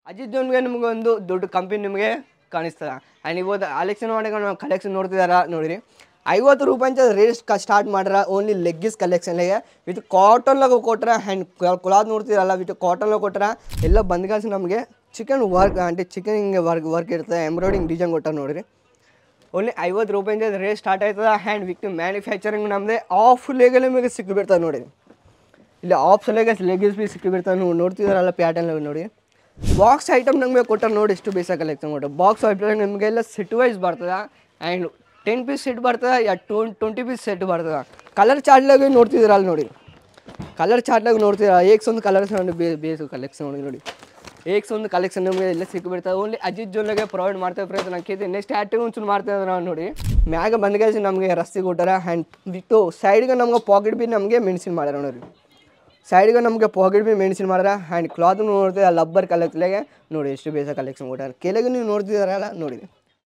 ಅಜಿತ್ ಜೋನ್ಗೆ ನಿಮಗೆ ಒಂದು ದೊಡ್ಡ ಕಂಪನಿ ನಿಮಗೆ ಕಾಣಿಸ್ತದೆ. ಆ್ಯಂಡ್ ಇವತ್ತು ಕಲೆಕ್ಷನ್ ಮಾಡೋ ನಾವು ಕಲೆಕ್ಷನ್ ನೋಡ್ತಿದಾರ ನೋಡಿರಿ. 50 ರೂಪಾಯಿಂದ ರೇಟ್ ಸ್ಟಾರ್ಟ್ ಮಾಡ್ರ ಓನ್ಲಿ ಲೆಗ್ಗಿಸ್ ಕಲೆಕ್ಷನ್ಗೆ ವಿತ್ ಕಾಟನ್ಲಾಗ ಕೊಟ್ರ ಆ್ಯಂಡ್ ಕ್ಲಾತ್ ನೋಡ್ತಿರಲ್ಲ ವಿತ್ ಕಾಟನ್ಲಾಗ ಕೊಟ್ರ ಎಲ್ಲ ಬಂದ್ಗಾಸಿ ನಮಗೆ ಚಿಕನ್ ವರ್ಕ್ అంటే ಚಿಕನ್ ಹಿಂಗೆ ವರ್ಕ್ ಇರ್ತದೆ, ಎಂಬ್ರಾಯ್ಡಿಂಗ್ ಡಿಸೈನ್ ಕೊಟ್ಟಾರ ನೋಡಿರಿ. ಓನ್ಲಿ 50 ರೂಪಾಯಿಂದ ರೇಟ್ ಸ್ಟಾರ್ಟ್ ಆಯ್ತದೆ. ಆ್ಯಂಡ್ ವಿತ್ ಮ್ಯಾನುಫ್ಯಾಕ್ಚರಿಂಗ್ ನಮ್ಮದೇ ಆಫ್ ಲೆಗೆ ನಿಮಗೆ ಸಿಕ್ಕಿಬಿಡ್ತದೆ ನೋಡಿ. ಇಲ್ಲಿ ಆಫ್ ಲೆಗಿಸ್ ಬಿ ಸಿಕ್ಕಿಬಿಡ್ತಾವೆ. ನೀವು ನೋಡ್ತಿದಾರಲ್ಲ ಪ್ಯಾಟರ್ನ್ ನೋಡಿ. ಬಾಕ್ಸ್ ಐಟಮ್ ನಮಗೆ ಕೊಟ್ಟಾರ ನೋಡಿ. ಎಷ್ಟು ಬೇಸ ಕಲೆಕ್ಷನ್ ಕೊಟ್ಟರೆ ಬಾಕ್ಸ್ ಐಟಮ್ ನಿಮಗೆಲ್ಲ ಸೆಟ್ ವೈಸ್ ಬರ್ತದೆ. ಆ್ಯಂಡ್ 10 ಪೀಸ್ ಸೆಟ್ ಬರ್ತದೆ ಯಾ 20 ಪೀಸ್ ಸೆಟ್ ಬರ್ತದೆ. ಕಲರ್ ಚಾರ್ಟ್ಲಾಗೆ ನೋಡ್ತಿದ್ದೀರಲ್ಲ ನೋಡಿ. ಕಲರ್ ಚಾರ್ಟ್ಲಾಗ ನೋಡ್ತಿದ್ದೀರ ಏಕ್ಸೊಂದು ಕಲರ್ಸ್ ಬೇಸು ಕಲೆಕ್ಷನ್ ನೋಡಿ. ಏಕ್ಸೊಂದು ಕಲೆಕ್ಷನ್ ನಿಮಗೆ ಎಲ್ಲ ಸಿಕ್ಕಿಬಿಡ್ತದೆ. ಓನ್ಲಿ ಅಜಿತ್ ಜೋನ್ಗೆ ಪ್ರೊವೈಡ್ ಮಾಡ್ತೇವೆ ಫ್ರೆಂಡ್ಸ್. ನಾನು ಕೇಳ್ತೀನಿ ನೆಕ್ಸ್ಟ್ ಆ್ಯಕ್ಟಿವ್ ಒಂಚೂರು ಮಾಡ್ತೇವೆ ನಾವು ನೋಡಿ. ಮ್ಯಾಗ ಬಂದ್ಗಾಸಿ ನಮಗೆ ರಸ್ತೆ ಕೊಟ್ಟಾರ. ಆ್ಯಂಡ್ ವಿತ್ತು ಸೈಡ್ಗೆ ನಮ್ಗೆ ಪಾಕೆಟ್ ಬಿ ನಮಗೆ ಮೆಣಸಿನ ಮಾಡ್ಯಾರ ನೋಡಿ. ಸೈಡ್ಗೆ ನಮಗೆ ಪಾಕೆಟ್ ಬಿ ಮೆಣಸಿನ ಮಾಡಿದ್ರೆ. ಆ್ಯಂಡ್ ಕ್ಲಾತ್ ನೋಡ್ತೀವಿ ಲಬ್ಬರ್ ಕಲೆಕ್ಷನ್ಗೆ ನೋಡಿ. ಎಷ್ಟು ಬೇಸ ಕಲೆಕ್ಷನ್ ಕೊಟ್ಟಾರ. ಕೆಳಗೆ ನೀವು ನೋಡ್ತಿದಾರಲ್ಲ ನೋಡಿ.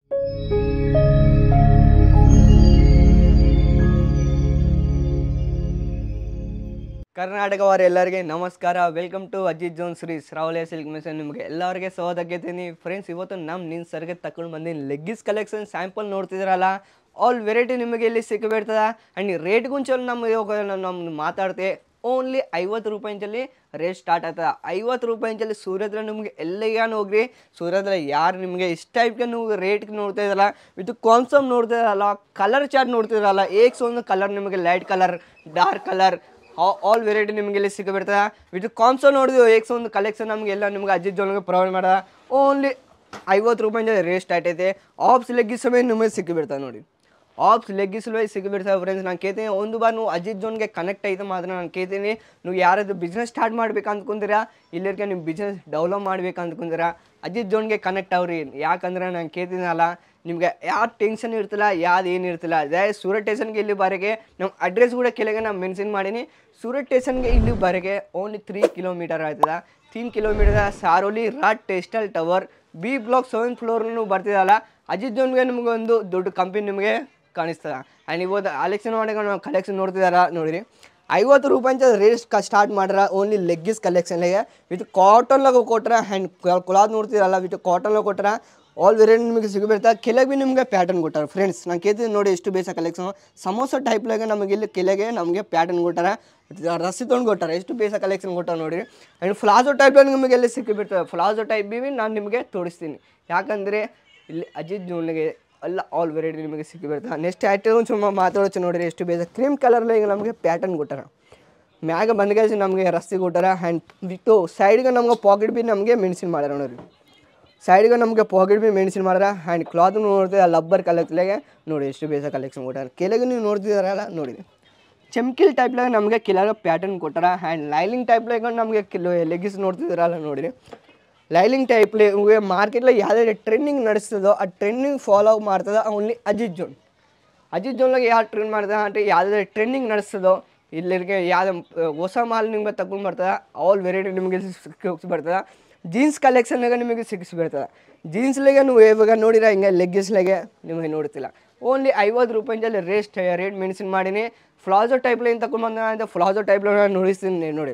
ಕರ್ನಾಟಕವಾರ ಎಲ್ಲರಿಗೆ ನಮಸ್ಕಾರ. Welcome to Ajith zone Shri ಶ್ರಾವಲಿಯ ಸಿಲ್ಕ್ ಮಿಷನ್. ನಿಮಗೆ ಎಲ್ಲರಿಗೆ ಸ್ವಾಗತಿದ್ದೀನಿ ಫ್ರೆಂಡ್ಸ್. ಇವತ್ತು ನಿಮ್ಮ ಸರ್ಗೆ ತಗೊಂಡು ಬಂದೀನಿ ಲೆಗ್ಗಿಸ್ ಕಲೆಕ್ಷನ್ ಸ್ಯಾಂಪಲ್ ನೋಡ್ತಿದ್ರಲ್ಲ. ಆಲ್ ವೆರೈಟಿ ನಿಮಗೆ ಇಲ್ಲಿ ಸಿಕ್ಕಿಬಿಡ್ತದೆ. ಆ್ಯಂಡ್ ರೇಟ್ಗುಂಚಲ್ಲಿ ನಮ್ಮ ಮಾತಾಡ್ತೆ ಓನ್ಲಿ 50 ರೂಪಾಯಿಂಚಲ್ಲಿ ರೇಟ್ ಸ್ಟಾರ್ಟ್ ಆಗ್ತದೆ. 50 ರೂಪಾಯಿಂಚಲ್ಲಿ ಸೂರ್ಯದಲ್ಲಿ ನಿಮಗೆ ಎಲ್ಲಿಗಾನು ಹೋಗ್ರಿ. ಸೂರ್ಯದಲ್ಲಿ ಯಾರು ನಿಮಗೆ ಇಷ್ಟ ಟೈಪ್ಗೆ ನೀವು ರೇಟ್ಗೆ ನೋಡ್ತಾ ಇದ್ರಲ್ಲ ವಿತ್ ಕಾನ್ಸಮ್ ನೋಡ್ತಾ ಇದ್ರಲ್ಲ, ಕಲರ್ ಚಾರ್ಟ್ ನೋಡ್ತಿದ್ರಲ್ಲ, ಒಂದು ಕಲರ್ ನಿಮಗೆ light colour, dark colour all variety ನಿಮಗೆ ಇಲ್ಲಿ ಸಿಕ್ಕಿಬಿಡ್ತದೆ. ವಿತ್ ಕಾನ್ಸೋ ನೋಡಿದ್ವಿ ಒಂದು ಕಲೆಕ್ಷನ್ ನಮಗೆಲ್ಲ ನಿಮ್ಗೆ ಅಜಿತ್ ಜೋನ್ಗೆ ಪ್ರೊವೈಡ್ ಮಾಡೋದ. ಓನ್ಲಿ 50 ರೂಪಾಯಿಂದ ರೇಟ್ ಸ್ಟಾರ್ಟ್ ಐತೆ. ಆಫ್ಸ್ ಲೆಗ್ಗಿಸ್ ಸಮಯ ನಿಮಗೆ ಸಿಕ್ಕಿಬಿಡ್ತದೆ ನೋಡಿ. ಆಫ್ಸ್ ಲೆಗ್ಗಿಸ್ ಸಿಕ್ಕಿಬಿಡ್ತದೆ ಫ್ರೆಂಡ್ಸ್. ನಾನು ಕೇಳ್ತೀನಿ ಒಂದು ಬಾರ್ ನೀವು ಅಜಿತ್ ಜೋನ್ಗೆ ಕನೆಕ್ಟ್ ಐತೆ ಮಾತ್ರ ನಾನು ಕೇಳ್ತೀನಿ. ನೀವು ಯಾರಾದರೂ ಬಿಸ್ನೆಸ್ ಸ್ಟಾರ್ಟ್ ಮಾಡ್ಬೇಕು ಅಂದ್ಕೊಂತೀರಾ, ಇಲ್ಲಿರ್ಗೆ ನೀವು ಬಿಸ್ನೆಸ್ ಡೆವಲಪ್ ಮಾಡ್ಬೇಕು ಅಂದ್ಕೊಂತೀರಾ, ಅಜಿತ್ ಜೋನ್ಗೆ ಕನೆಕ್ಟ್ ಅವ್ರಿ. ಯಾಕಂದ್ರೆ ನಾನು ಕೇಳ್ತೀನಲ್ಲ ನಿಮಗೆ ಯಾರು ಟೆನ್ಷನ್ ಇರ್ತಿಲ್ಲ, ಯಾವ್ದು ಏನು ಇರ್ತಿಲ್ಲ. ಅದೇ ಸೂರತ್ ಸ್ಟೇಷನ್ಗೆ ಇಲ್ಲಿ ಬರೋಕ್ಕೆ ನಮ್ಮ ಅಡ್ರೆಸ್ ಕೂಡ ಕೆಳಗೆ ನಾನು ಮೆನ್ಷನ್ ಮಾಡೀನಿ. ಸೂರತ್ ಸ್ಟೇಷನ್ಗೆ ಇಲ್ಲಿ ಬರೋಕ್ಕೆ ಓನ್ಲಿ 3 ಕಿಲೋಮೀಟರ್ ಆಗ್ತದೆ. 3 ಕಿಲೋಮೀಟರ್ ಸಾರೋಲಿ ರಾಟ್ textile tower B block 7th floor ನೀವು ಬರ್ತಿದ್ದಲ್ಲ. ಅಜಿತ್ ಜೋನ್ಗೆ ನಿಮಗೆ ಒಂದು ದೊಡ್ಡ ಕಂಪನಿ ನಿಮಗೆ ಕಾಣಿಸ್ತದೆ. ಆ್ಯಂಡ್ ಇವತ್ತು ಕಲೆಕ್ಷನ್ ಮಾಡೋ ನಾವು ಕಲೆಕ್ಷನ್ ನೋಡ್ತಿದಾರ ನೋಡಿರಿ. 50 ರೂಪಾಯಿಂದ ರೇಟ್ ಸ್ಟಾರ್ಟ್ ಮಾಡ್ರ ಓನ್ಲಿ ಲೆಗ್ಗಿಸ್ ಕಲೆಕ್ಷನ್ಗೆ ವಿತ್ ಕಾಟನ್ಲಾಗ ಕೊಟ್ರ. ಆ್ಯಂಡ್ ಕ್ಲಾತ್ ನೋಡ್ತಿರಲ್ಲ ವಿತ್ ಕಾಟನ್ಲಾಗ ಕೊಟ್ರ ಆಲ್ ವೆರೈಟಿ ನಿಮಗೆ ಸಿಗಬಿಡ್ತಾರೆ. ಕೆಳಗೆ ಭೀ ನಿಮಗೆ ಪ್ಯಾಟರ್ನ್ ಕೊಟ್ಟಾರ ಫ್ರೆಂಡ್ಸ್. ನಾನು ಕೇಳ್ತೀನಿ ನೋಡಿ ಎಷ್ಟು ಬೇಸ ಕಲೆಕ್ಷನ್. ಸಮೋಸ ಟೈಪ್ಲಾಗೆ ನಮಗೆ ಇಲ್ಲಿ ಕೆಳಗೆ ನಮಗೆ ಪ್ಯಾಟರ್ನ್ ಕೊಟ್ಟಾರ, ರಸಿ ತೊಗೊಂಡು ಕೊಟ್ಟಾರ. ಎಷ್ಟು ಬೇಸ ಕಲೆಕ್ಷನ್ ಕೊಟ್ಟಾರ ನೋಡಿ. ಆ್ಯಂಡ್ ಫ್ಲಾಜೋ ಟೈಪ್ಲಾಗ ನಿಮಗೆ ಎಲ್ಲಿ ಸಿಕ್ಕಿಬಿಡ್ತದೆ. ಫ್ಲಾಜೋ ಟೈಪ್ ಭೀ ನಾನು ನಿಮಗೆ ತೋರಿಸ್ತೀನಿ. ಯಾಕಂದರೆ ಇಲ್ಲಿ ಅಜಿತ್ ಜೋನ್ಗೆ ಎಲ್ಲ ಆಲ್ ವೆರೈಟಿ ನಿಮಗೆ ಸಿಕ್ಕಿಬಿಡ್ತದೆ. ನೆಕ್ಸ್ಟ್ ಐಟಮ್ ಸುಮ್ಮ ಮಾತಾಡೋச்சு ನೋಡಿರಿ. ಎಷ್ಟು ಬೇಸ ಕ್ರೀಮ್ ಕಲರ್ಲೆ ಈಗ ನಮಗೆ ಪ್ಯಾಟರ್ನ್ ಕೊಟ್ಟಾರ. ಮ್ಯಾಗ ಬಂದ್ಗಾಸಿ ನಮಗೆ ರಸ್ತೆ ಕೊಟ್ಟಾರ. ಆ್ಯಂಡ್ ವಿತ್ತು ಸೈಡ್ಗೆ ನಮ್ಗೆ ಪಾಕೆಟ್ ಬಿ ನಮಗೆ ಮೆಣಸಿನ ಮಾಡ್ಯಾರ ನೋಡಿ. ಸೈಡ್ಗೆ ನಮಗೆ ಪಾಕೆಟ್ ಬಿ ಮೆಣಸಿನ ಮಾಡಿದ್ರೆ. ಆ್ಯಂಡ್ ಕ್ಲಾತ್ ನೋಡ್ತೀವಿ ಲಬ್ಬರ್ ಕಲೆಕ್ಷನ್ಗೆ ನೋಡಿ. ಎಷ್ಟು ಬೇಸ ಕಲೆಕ್ಷನ್ ಕೊಟ್ಟಾರ. ಕೆಳಗೆ ನೀವು ನೋಡ್ತಿದಾರಲ್ಲ ನೋಡಿ. ಚಮ್ಕಿಲ್ ಟೈಪ್ಲಾಗ ನಮಗೆ ಕೆಳಗೆ ಪ್ಯಾಟರ್ನ್ ಕೊಟ್ಟಾರ. ಆ್ಯಂಡ್ ಲೈಲಿಂಗ್ ಟೈಪ್ಲಾಗ ನಮಗೆ ಲೆಗ್ಗಿಸ್ ನೋಡ್ತಿದ್ದೀರಲ್ಲ ನೋಡಿ. ಲೈಲಿಂಗ್ ಟೈಪ್ಲೆ ಮಾರ್ಕೆಟ್ಲಾಗ ಯಾವುದೇ ಟ್ರೆಂಡಿಂಗ್ ನಡೆಸ್ತದೋ ಆ ಟ್ರೆಂಡಿಂಗ್ ಫಾಲೋ ಮಾಡ್ತದೆ ಓನ್ಲಿ ಅಜಿತ್ ಜೋನ್. ಅಜಿತ್ ಜೋನ್ಲಾಗ ಯಾವ ಟ್ರೆಂಡ್ ಮಾಡ್ತದೆ ಅಂದರೆ ಯಾವುದೇ ಟ್ರೆಂಡಿಂಗ್ ನಡೆಸ್ತದೋ ಇಲ್ಲಿಗೆ ಯಾವುದೇ ಹೊಸ ಮಾಲ್ ನಿಮಗೆ ತಗೊಂಡು ಬರ್ತದೆ. ಆಲ್ ವೆರೈಟಿ ನಿಮಗೆ ಸಿಕ್ಕಿಬಿಡ್ತದೆ. ಜೀನ್ಸ್ ಕಲೆಕ್ಷನ್ಲಾಗ ನಿಮಗೆ ಸಿಕ್ಕಿಸ್ಬಿಡ್ತದೆ. ಜೀನ್ಸ್ಲಾಗೆ ನೀವು ಇವಾಗ ನೋಡಿರ ಹಿಂಗೆ ಲೆಗ್ಗಿಸ್ಲಾಗೆ ನಿಮಗೆ ನೋಡ್ತಿಲ್ಲ. ಓನ್ಲಿ 50 ರೂಪಾಯಿಂದಲ್ಲಿ ರೇಟ್ ಮೆನ್ಷನ್ ಮಾಡೀನಿ. ಫ್ಲಾಜೋ ಟೈಪ್ಲೇನು ತಗೊಂಡು ಬಂದ ಅಂತ ಫ್ಲಾಜೋ ಟೈಪ್ಲ ನೋಡಿಸ್ತೀನಿ ನೋಡಿ.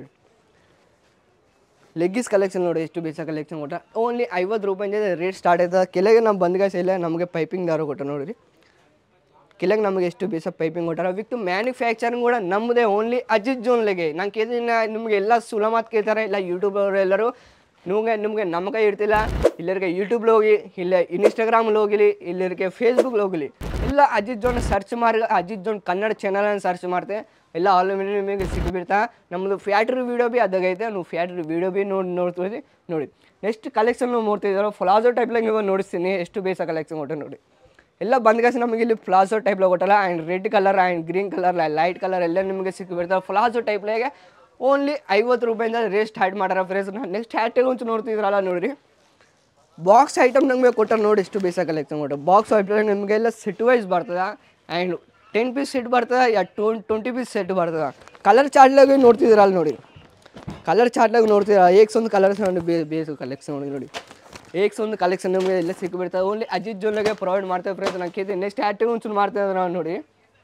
ಲೆಗ್ಗಿಸ್ ಕಲೆಕ್ಷನ್ ನೋಡಿ. ಎಷ್ಟು ಬೇಸ ಕಲೆಕ್ಷನ್ ಕೊಟ್ಟ. ಓನ್ಲಿ 50 ರೂಪಾಯಿಂದ ರೇಟ್ ಸ್ಟಾರ್ಟ್ ಆಯ್ತದೆ. ಕೆಳಗೆ ನಮ್ಮ ಬಂದ್ಗಾಸ ಇಲ್ಲ ನಮಗೆ ಪೈಪಿಂಗ್ ದಾರ ಕೊಟ್ಟ ನೋಡಿರಿ. ಕೆಳಗೆ ನಮಗೆ ಎಷ್ಟು ಬೇಸ ಪೈಪಿಂಗ್ ಕೊಟ್ಟಾರ. ವಿತ್ ಮ್ಯಾನುಫ್ಯಾಕ್ಚರಿಂಗ್ ಕೂಡ ನಮ್ಮದೇ ಓನ್ಲಿ ಅಜಿತ್ ಜೋನ್ಲೆಗೆ. ನಾನು ಕೇಳ್ತೀನಿ ನಿಮಗೆ ಎಲ್ಲ ಸುಲ ಮಾತು ಕೇಳ್ತಾರೆ. ಇಲ್ಲ ಯೂಟ್ಯೂಬ್ ಅವರು ಎಲ್ಲರೂ ನಿಮಗೆ ನಮ್ಮ ಕೈ ಇರ್ತಿಲ್ಲ. ಇಲ್ಲರಿಗೆ ಯೂಟ್ಯೂಬ್ಲಿ ಹೋಗಿ, ಇಲ್ಲ ಇನ್ಸ್ಟಾಗ್ರಾಮಲ್ಲಿ ಹೋಗಿಲಿ, ಇಲ್ಲರಿಗೆ ಫೇಸ್ಬುಕ್ಲಿ ಹೋಗಲಿ, ಇಲ್ಲ ಅಜಿತ್ ಜೋನ್ ಸರ್ಚ್ ಮಾಡಿ ಅಜಿತ್ ಜೋನ್ ಕನ್ನಡ ಚಾನಲನ್ನು ಸರ್ಚ್ ಮಾಡ್ತೆ ಎಲ್ಲ ಆಲ್ ನಿಮಗೆ ಸಿಕ್ಕಿಬಿಡ್ತಾ. ನಮ್ಮದು ಫ್ಯಾಕ್ಟ್ರಿ ವೀಡಿಯೋ ಭೀ ಅದಾಗೈತೆ. ನೀವು ಫ್ಯಾಕ್ಟ್ರಿ ವೀಡಿಯೋ ಭೀ ನೋಡ್ತೀವಿ ನೋಡಿ. ನೆಕ್ಸ್ಟ್ ಕಲೆಕ್ಷನ್ ನೋಡ್ತಿದ್ದಾರೋ ಫ್ಲಾಜೋ ಟೈಪ್ಲಾಗ ನೀವು ನೋಡಿಸ್ತೀನಿ. ಎಷ್ಟು ಬೇಸ ಕಲೆಕ್ಷನ್ ಕೊಟ್ಟೆ ನೋಡಿ. ಎಲ್ಲ ಬಂದ್ಗಾಸಿ ನಮಗೆ ಇಲ್ಲಿ ಫ್ಲಾಜೋ ಟೈಪ್ಲಾಗ ಕೊಟ್ಟಲ್ಲ. And red colour and green colour light colour ಎಲ್ಲ ನಿಮಗೆ ಸಿಕ್ಕಿಬಿಡ್ತಾರೆ. ಫ್ಲಾಜೋ ಟೈಪ್ಲಾಗೆ ಓನ್ಲಿ 50 ರೂಪಾಯಿಂದ ರೇಟ್ ಸ್ಟಾರ್ಟ್ ಮಾಡ್ಯಾರ ಫ್ರೆಂಡ್ಸ್. ನೆಕ್ಸ್ಟ್ ಹ್ಯಾಟೆಲ್ ಒಂಚು ನೋಡ್ತಿದ್ರಲ್ಲ ನೋಡಿರಿ. ಬಾಕ್ಸ್ ಐಟಮ್ ನಮಗೆ ಕೊಟ್ಟಾರ ನೋಡಿ. ಎಷ್ಟು ಬೇಸ ಕಲೆಕ್ಷನ್ ಕೊಟ್ಟಾರ. ಬಾಕ್ಸ್ ಐಟಮ್ ನಿಮಗೆಲ್ಲ ಸೆಟ್ ವೈಸ್ ಬರ್ತದೆ. ಆ್ಯಂಡ್ 10 ಪೀಸ್ ಸೆಟ್ ಬರ್ತದೆ ಯಾ 20 ಪೀಸ್ ಸೆಟ್ ಬರ್ತದೆ. ಕಲರ್ ಚಾರ್ಟ್ಲಾಗ ನೋಡ್ತಿದ್ದೀರಲ್ಲ ನೋಡಿ. ಕಲರ್ ಚಾರ್ಟ್ಲಾಗ ನೋಡ್ತಿದ್ದೀರ ಒಂದು ಕಲರ್ಸ್ ಬೇಸು ಕಲೆಕ್ಷನ್ ನೋಡಿ. ಒಂದು ಕಲೆಕ್ಷನ್ ನಿಮಗೆ ಎಲ್ಲ ಸಿಕ್ಕಿಬಿಡ್ತದೆ. ಓನ್ಲಿ ಅಜಿತ್ ಜೋನ್ಗೆ ಪ್ರೊವೈಡ್ ಮಾಡ್ತೇವೆ ಫ್ರೆಂಡ್ಸ್. ನಾನು ಕೇಳ್ತೀನಿ ನೆಕ್ಸ್ಟ್ ಹ್ಯಾಟೆಲ್ ಒಂಚೂರು ಮಾಡ್ತಾಯಿದ್ರೆ ನಾವು ನೋಡಿ.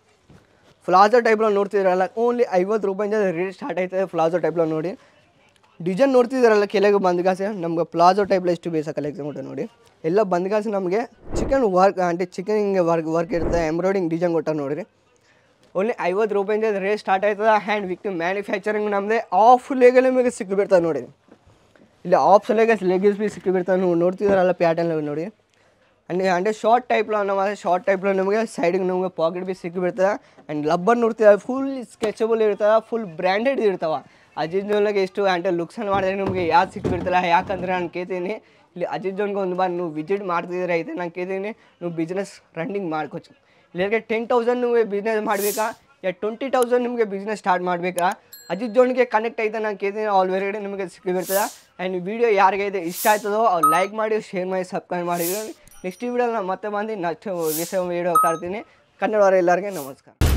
ಫ್ಲಾಜೋ ಟೈಪ್ಲಾಗ ನೋಡ್ತಿದ್ರಲ್ಲ ಓನ್ಲಿ 50 ರೂಪಾಯಿಂದ ರೇಟ್ ಸ್ಟಾರ್ಟ್ ಆಯ್ತದೆ. ಫ್ಲಾಜೋ ಟೈಪ್ಲಾಗ ನೋಡಿ. ಡಿಸೈನ್ ನೋಡ್ತಿದ್ದಾರಲ್ಲ ಕೆಳಗೆ ಬಂದ್ಗಾಸೆ ನಮ್ಗೆ ಪ್ಲಾಜೋ ಟೈಪ್ಲ ಎಷ್ಟು ಬೇಸ ಕಲೆಕ್ಷನ್ ಕೊಟ್ಟು ನೋಡಿ. ಎಲ್ಲ ಬಂದ್ಗಾಸೆ ನಮಗೆ ಚಿಕನ್ ವರ್ಕ್ అంటే ಚಿಕನ್ ಹಿಂಗೆ ವರ್ಕ್ ಇರುತ್ತೆ, ಎಂಬ್ರಾಯ್ಡಿಂಗ್ ಡಿಸೈನ್ ಕೊಟ್ಟ ನೋಡಿರಿ. ಓನ್ಲಿ 50 ರೂಪಾಯಿಂದ ರೇಟ್ ಸ್ಟಾರ್ಟ್ ಆಯ್ತದ. ಆ್ಯಂಡ್ ವಿತ್ ಮ್ಯಾನುಫ್ಯಾಕ್ಚರಿಂಗ್ ನಮ್ಮದೇ ಆಫ್ ಲೆಗಲ್ ನಿಮಗೆ ಸಿಕ್ಕಿಬಿಡ್ತದೆ ನೋಡಿ. ಇಲ್ಲಿ ಆಫ್ ಲೆಗಿಸ್ ಬಿ ಸಿಕ್ಕಿಬಿಡ್ತಾವೆ. ನೀವು ನೋಡ್ತಿದ್ದಾರಲ್ಲ ಪ್ಯಾಟರ್ನ್ ನೋಡಿ. అంటే ಶಾರ್ಟ್ ಟೈಪ್లో అన్నమాట. ಶಾರ್ಟ್ ಟೈಪ್లో ನಿಮಗೆ ಸೈಡಿಗೆ ನಮಗೆ ಪಾಕೆಟ್ ಬಿ ಸಿಕ್ಕಿಬಿಡ್ತದೆ. ಆ್ಯಂಡ್ ಲಬ್ಬರ್ ನೋಡ್ತಿದ್ದಾರೆ ಫುಲ್ ಸ್ಕೆಚಬಲ್ ಇರ್ತವೆ, ಫುಲ್ ಬ್ರ್ಯಾಂಡೆಡ್ ಇರ್ತಾವೆ. ಅಜಿತ್ ಜೋನ್ಗೆ ಎಷ್ಟು అంటే ಲುಕ್ಸನ್ನು ಮಾಡಿದ್ರೆ ನಿಮಗೆ ಯಾವ್ದು ಸಿಕ್ಕಿಬಿಡ್ತಲ್ಲ. ಯಾಕಂದರೆ ನಾನು ಕೇಳ್ತೀನಿ ಇಲ್ಲಿ ಅಜಿತ್ ಜೋನ್ಗೆ ಒಂದು ಬಾರಿ ನೀವು ವಿಸಿಟ್ ಮಾಡ್ತಿದ್ರೆ ಐತೆ ನಾನು ಕೇಳ್ತೀನಿ ನೀವು ಬಿಸ್ನೆಸ್ ರನ್ನಿಂಗ್ ಮಾಡ್ಕೋಚು. ಇಲ್ಲಿಗೆ 10,000 ನೀವು ಬಿಸ್ನೆಸ್ ಮಾಡಬೇಕಾ ಯಾ 20,000 ನಿಮಗೆ ಬಿಸ್ನೆಸ್ ಸ್ಟಾರ್ಟ್ ಮಾಡಬೇಕಾ ಅಜಿತ್ ಜೋನ್ಗೆ ಕನೆಕ್ಟ್ ಐತೆ ನಾನು ಕೇಳ್ತೀನಿ. ಆಲ್ ವೆರೈಟಿ ನಿಮಗೆ ಸಿಕ್ಕಿಬಿಡ್ತದೆ. ಆ್ಯಂಡ್ ವಿಡಿಯೋ ಯಾರಿಗೈತೆ ಇಷ್ಟ ಆಯ್ತದೋ ಅವ್ರು ಲೈಕ್ ಮಾಡಿ, ಶೇರ್ ಮಾಡಿ, ಸಬ್ಸ್ಕ್ರೈಬ್ ಮಾಡಿ. ನೆಕ್ಸ್ಟ್ ವಿಡಿಯೋಲಿ ನಾನು ಮತ್ತೆ ಬಂದು ನೆಕ್ಸ್ಟ್ ವಿಷಯ ವೀಡಿಯೋ ತರ್ತೀನಿ. ಕನ್ನಡವರ ಎಲ್ಲರಿಗೆ ನಮಸ್ಕಾರ.